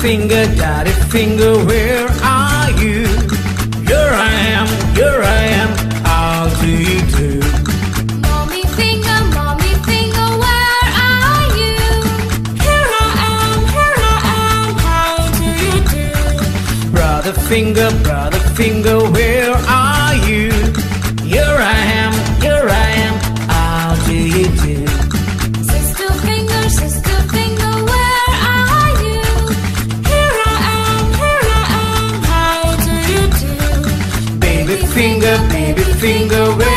daddy finger, where are you? Here I am, how do you do? Mommy finger, where are you? Here I am, how do you do? Brother finger, where are you? Here I am, how do you do? Sister finger, where are you? Here I am, how do you do? Baby finger, where